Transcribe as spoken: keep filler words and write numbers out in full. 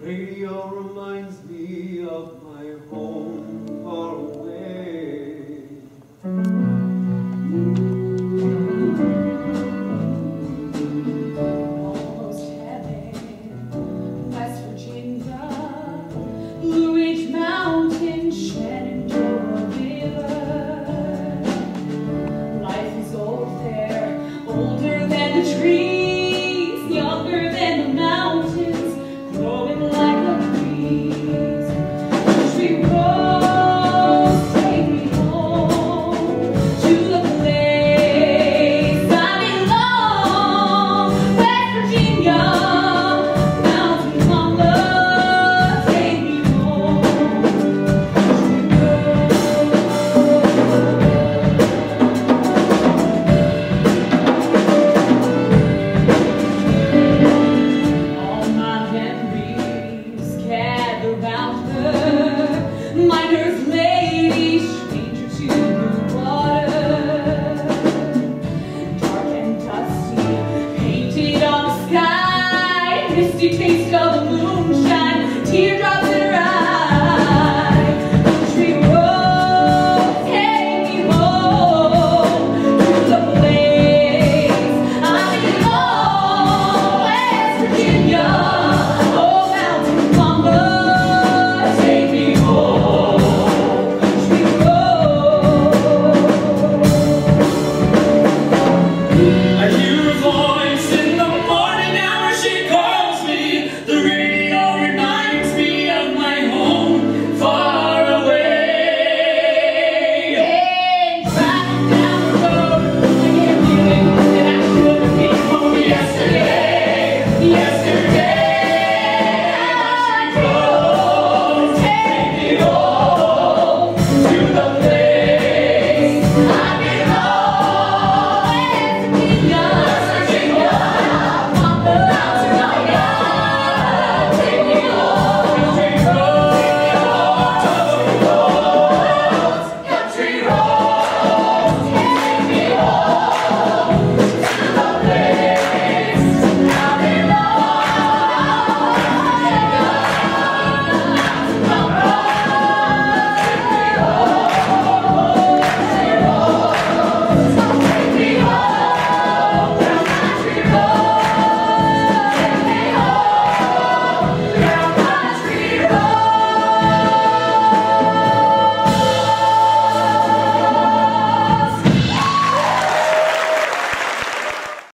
Radio reminds me of my home far away. Almost heaven, West Virginia, Blue Ridge Mountain, Shenandoah River. Life is old there, older than the trees, younger than the mountains, growing like a breeze. Country roads take me home to the place I belong. West Virginia, mountain mama, take me home. All my memories gather round her, miner's lady, stranger to the water. Dark and dusty, painted on the sky, misty taste of the